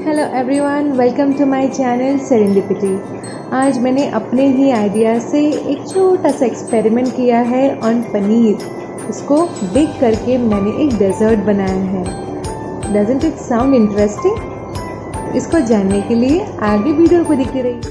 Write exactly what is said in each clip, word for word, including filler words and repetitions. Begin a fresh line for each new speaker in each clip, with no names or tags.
Hello everyone, welcome to my channel serendipity. आज मैंने अपने ही आइडिया से एक छोटा सा एक्सपेरिमेंट किया है ऑन पनीर। इसको बेक करके मैंने एक डेजर्ट बनाया है। Doesn't it sound interesting? इसको जानने के लिए आगे वीडियो को देखते रहिए।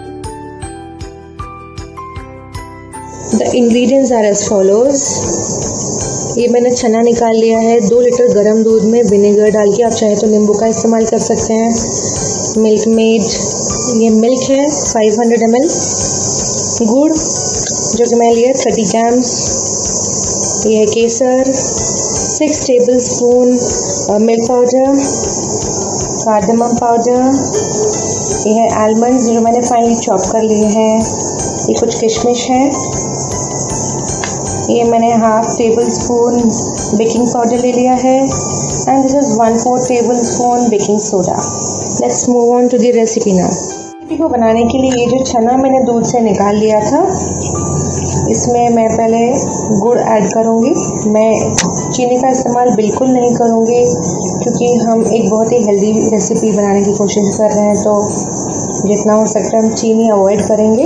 The ingredients are as follows. ये मैंने चना निकाल लिया है। दो लीटर गर्म दूध में विनेगर डाल के, आप चाहे तो नींबू का इस्तेमाल कर सकते हैं। मिल्क मेड, ये मिल्क है पाँच सौ एम एल। गुड़ जो कि मैं लिया तीस ग्राम्स। ये है केसर, six tablespoon milk powder, cardamom powder. ये है आलमंड्स जो मैंने फाइनली चॉप कर लिए हैं। ये कुछ किशमिश है। ये मैंने half tablespoon baking powder ले लिया है and this is one four tablespoon baking soda. Let's move on to the recipe now. Recipe को बनाने के लिए ये जो चना मैंने दूध से निकाल लिया था, इसमें मैं पहले गुड़ ऐड करूँगी। मैं चीनी का इस्तेमाल बिल्कुल नहीं करूँगी क्योंकि हम एक बहुत ही हेल्दी रेसिपी बनाने की कोशिश कर रहे हैं, तो जितना हो सकता है हम चीनी अवॉइड करेंगे।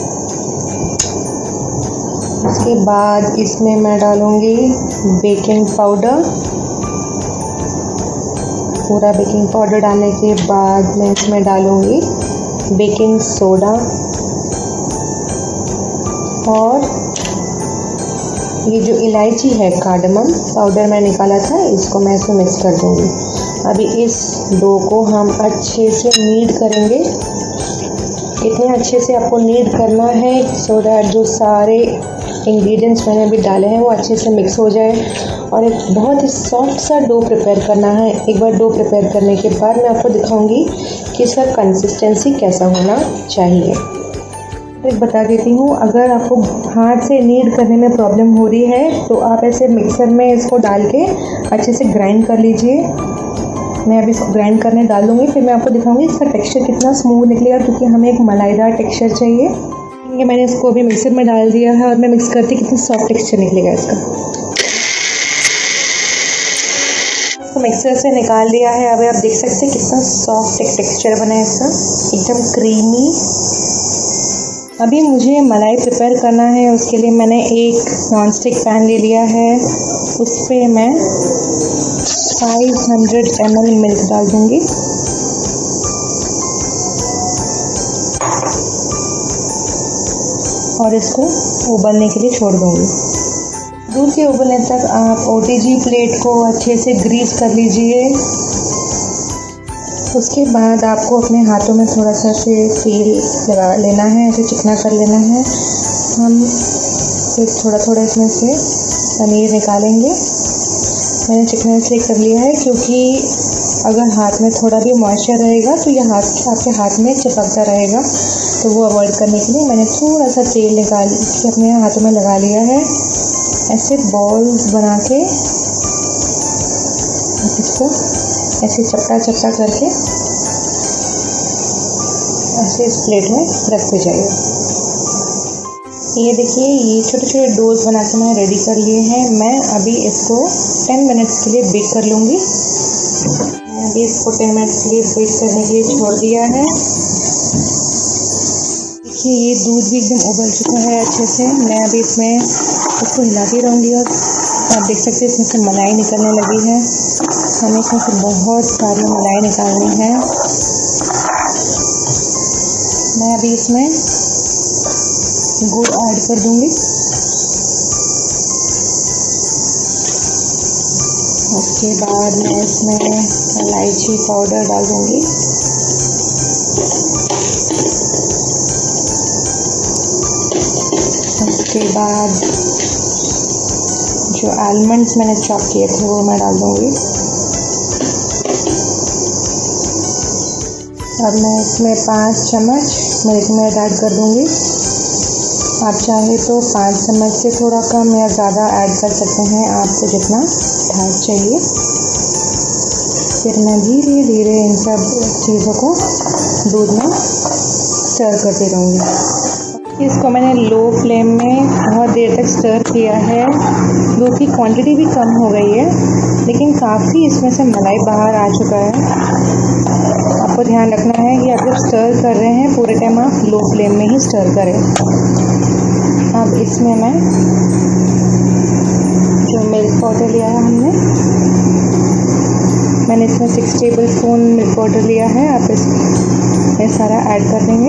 उसके बाद इसमें मैं डालूँगी बेकिंग पाउडर। पूरा बेकिंग पाउडर डालने के बाद मैं इसमें डालूँगी बेकिंग सोडा और ये जो इलायची है कार्डमम पाउडर मैं निकाला था, इसको मैं इसमें मिक्स कर दूँगी। अभी इस डो को हम अच्छे से नीड करेंगे। इतने अच्छे से आपको नीड करना है सो दैट जो सारे इंग्रेडिएंट्स मैंने अभी डाले हैं वो अच्छे से मिक्स हो जाए और एक बहुत ही सॉफ्ट सा डो प्रिपेयर करना है। एक बार डो प्रिपेयर करने के बाद मैं आपको दिखाऊंगी कि इसका कंसिस्टेंसी कैसा होना चाहिए। एक बता देती हूँ, अगर आपको हाथ से नीड करने में प्रॉब्लम हो रही है तो आप ऐसे मिक्सर में इसको डाल के अच्छे से ग्राइंड कर लीजिए। मैं अभी इसको ग्राइंड करने डाल दूँगी, फिर मैं आपको दिखाऊँगी इसका टेक्सचर कितना स्मूथ निकलेगा, क्योंकि हमें एक मलाईदार टेक्सचर चाहिए। ये मैंने इसको अभी मिक्सर में डाल दिया है और मैं मिक्स करती कितना सॉफ्ट टेक्सचर निकलेगा इसका। इसको मिक्सर से निकाल दिया है। अभी आप देख सकते हैं कितना सॉफ्ट एक टेक्सचर बना है इसका, एकदम क्रीमी। अभी मुझे मलाई प्रिपेयर करना है। उसके लिए मैंने एक नॉन स्टिक पैन ले लिया है। उस पर मैं पाँच सौ एम एल मिल्क डाल दूँगी। और इसको उबलने के लिए छोड़ दूँगी। दूध के उबलने तक आप ओटीजी प्लेट को अच्छे से ग्रीस कर लीजिए। उसके बाद आपको अपने हाथों में थोड़ा सा से तेल लगा लेना है, ऐसे चिकना कर लेना है। हम एक थोड़ा थोड़ा इसमें से पनीर निकालेंगे। मैंने चिकना इसलिए कर लिया है क्योंकि अगर हाथ में थोड़ा भी मॉइस्चर रहेगा तो यह हाथ आपके हाथ में चिपकता रहेगा, तो वो अवॉइड करने के लिए मैंने थोड़ा सा तेल निकाल के अपने हाथों में लगा लिया है। ऐसे बॉल्स बना के इसको ऐसे चपटा चपटा करके ऐसे इस प्लेट में रखते जाइए। ये देखिए, ये छोटे छोटे डोज बना के मैंने रेडी कर लिए हैं। मैं अभी इसको टेन मिनट्स के लिए बेक कर लूँगी। मैं अभी इसको टेन मिनट्स के लिए बेक करने के लिए छोड़ दिया है। देखिए, ये दूध भी एकदम उबल चुका है अच्छे से। मैं अभी इसमें इसको हिलाती रहूँगी और आप देख सकते हैं इसमें से मलाई निकलने लगी है। हमें इसमें से बहुत सारी मलाई निकालनी है। मैं अभी इसमें गुड़ ऐड कर दूँगी। उसके बाद मैं इसमें इलायची पाउडर डाल दूँगी। उसके बाद जो आलमंड्स मैंने चॉप किए थे वो मैं डाल दूँगी। अब मैं इसमें पाँच चम्मच मिल्क मेड ऐड कर दूँगी। आप चाहे तो पाँच चम्मच से थोड़ा कम या ज़्यादा ऐड कर सकते हैं, आपको जितना ठाट चाहिए। फिर मैं धीरे धीरे इन सब चीज़ों को दूध में स्टर करती रहूँगी। इसको मैंने लो फ्लेम में बहुत देर तक स्टर किया है। दूध की क्वांटिटी भी कम हो गई है, लेकिन काफ़ी इसमें से मलाई बाहर आ चुका है। आपको ध्यान रखना है कि आप जब स्टर कर रहे हैं पूरे टाइम आप लो फ्लेम में ही स्टर करें। अब इसमें मैं जो मिल्क पाउडर लिया है हमने मैंने इसमें six tablespoon milk powder लिया है। आप इसमें सारा ऐड कर देंगे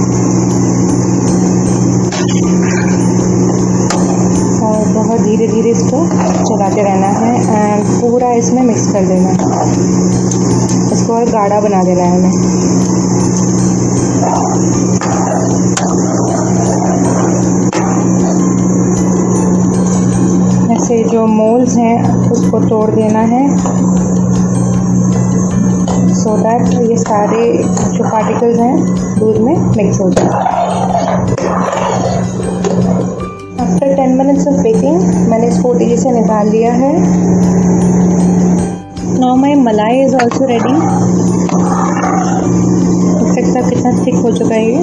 और बहुत धीरे धीरे इसको चलाते रहना है एंड पूरा इसमें मिक्स कर देना है। इसको और गाढ़ा बना देना है हमें। ऐसे जो मोल्स हैं उसको तोड़ देना है सो दैट ये सारे जो पार्टिकल्स हैं दूध में मिक्स हो जाए। After ten minutes of baking मैंने इसको ओटीजी से निकाल लिया है। Now my malai is also ready. देख सकते हैं कितना थिक हो चुका है ये।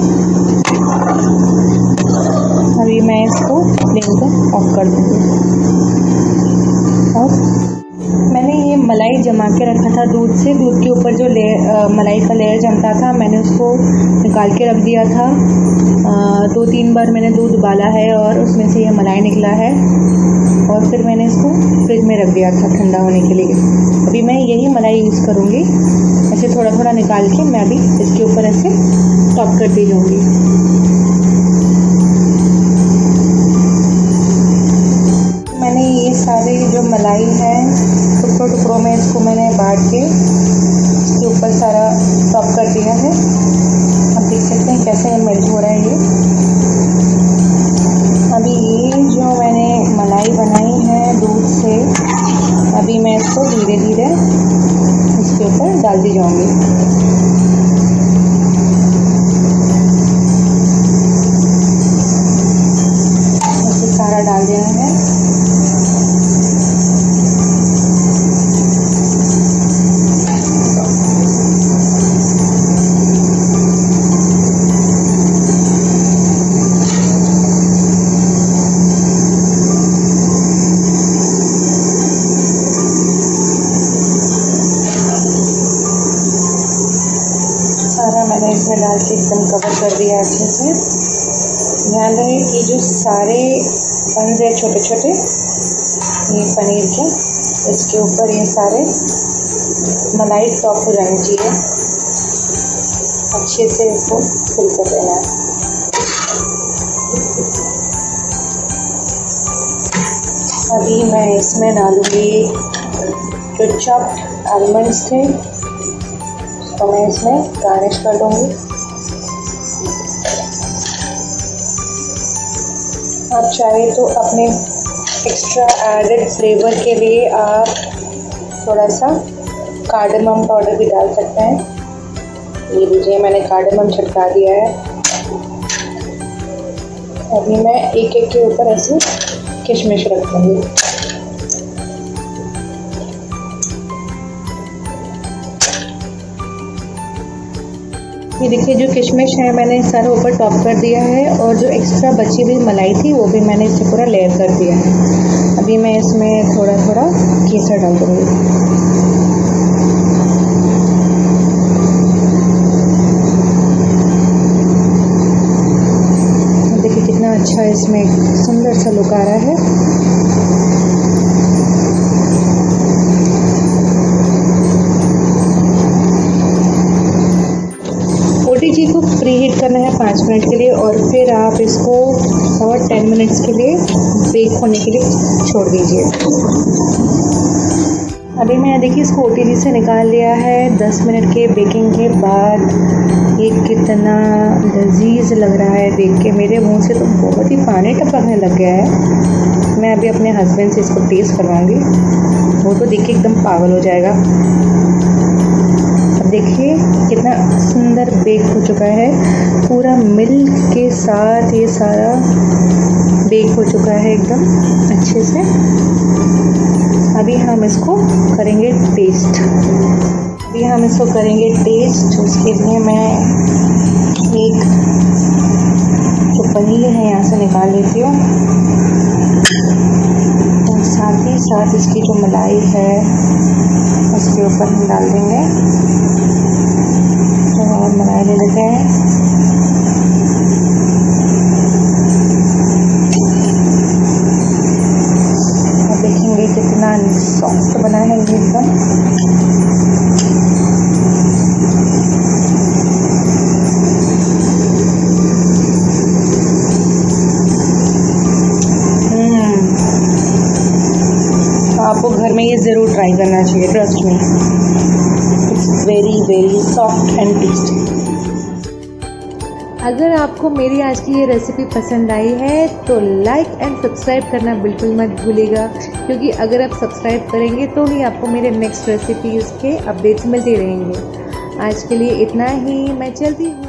अभी मैं इसको फ्लेम को ऑफ कर दूँगी। और मैंने ये मलाई जमा के रखा था दूध से। दूध के ऊपर जो लेयर मलाई का लेयर जमता था मैंने उसको निकाल के रख दिया था। आ, दो तीन बार मैंने दूध उबाला है और उसमें से ये मलाई निकला है और फिर मैंने इसको फ्रिज में रख दिया था ठंडा होने के लिए। अभी मैं यही मलाई यूज़ करूँगी। ऐसे थोड़ा थोड़ा निकाल के मैं अभी इसके ऊपर ऐसे टॉप करती जाऊँगी। मैंने ये सारे जो मलाई है टुकड़ों टुकड़ों में इसको मैंने बांट के इसके ऊपर सारा टॉप कर दिया है। आप देख सकते हैं कैसे मेल्ट हो रहा है ये। अभी ये जो मैंने मलाई बनाई है दूध से, अभी मैं इसको धीरे धीरे इसके ऊपर डालती जाऊंगी। ऐसे सारा डाल देना है। सारा मैंने इसमें डाल के एकदम कवर कर दिया अच्छे से। ध्यान रहे कि जो सारे बंस है छोटे छोटे ये पनीर के, इसके ऊपर ये सारे मलाई टॉप हो जानी चाहिए। अच्छे से इसको फिल कर देना है। अभी मैं इसमें डालूँगी जो चॉप्ड आलमंड्स थे तो मैं इसमें गार्निश कर दूँगी। आप चाहे तो अपने एक्स्ट्रा एडेड फ्लेवर के लिए आप थोड़ा सा कार्डमम पाउडर भी डाल सकते हैं। ये लीजिए मैंने कार्डमम छिड़का दिया है। अभी मैं एक एक के ऊपर ऐसे किशमिश रख दूँगी। ये देखिए जो किशमिश है मैंने सारा ऊपर टॉप कर दिया है और जो एक्स्ट्रा बची हुई मलाई थी वो भी मैंने इसे पूरा लेयर कर दिया है। अभी मैं इसमें थोड़ा थोड़ा केसर डाल दूँगी। देखिए कितना अच्छा इसमें सुंदर सा लुक आ रहा है। ओटीजी को प्री हीट करना है पाँच मिनट के लिए और फिर आप इसको और टेन मिनट्स के लिए बेक होने के लिए छोड़ दीजिए। अभी मैं देखिए इसको ओटीजी से निकाल लिया है दस मिनट के बेकिंग के बाद। ये कितना लजीज लग रहा है देख के, मेरे मुंह से तो बहुत ही पानी टपकने लग गया है। मैं अभी अपने हस्बैंड से इसको टेस्ट करवाऊँगी, वो तो देख के एकदम पागल हो जाएगा। देखिए कितना सुंदर बेक हो चुका है, पूरा मिल्क के साथ ये सारा बेक हो चुका है एकदम अच्छे से। अभी हम इसको करेंगे टेस्ट। अभी हम इसको करेंगे टेस्ट। उसके लिए मैं एक जो पनीर है यहाँ से निकाल लेती हूँ। और साथ ही साथ इसकी जो मलाई है उसके ऊपर हम डाल देंगे। तो और मलाई ले लेते हैं। और देखेंगे कितना सॉफ्ट बना है ये एकदम। आपको घर में ये ज़रूर ट्राई करना चाहिए, trust me, it's very very soft and tasty.
अगर आपको मेरी आज की ये रेसिपी पसंद आई है तो लाइक एंड सब्सक्राइब करना बिल्कुल मत भूलिएगा, क्योंकि अगर आप सब्सक्राइब करेंगे तो ही आपको मेरे नेक्स्ट रेसिपीज़ के अपडेट्स मिलते रहेंगे। आज के लिए इतना ही, मैं चलती हूँ।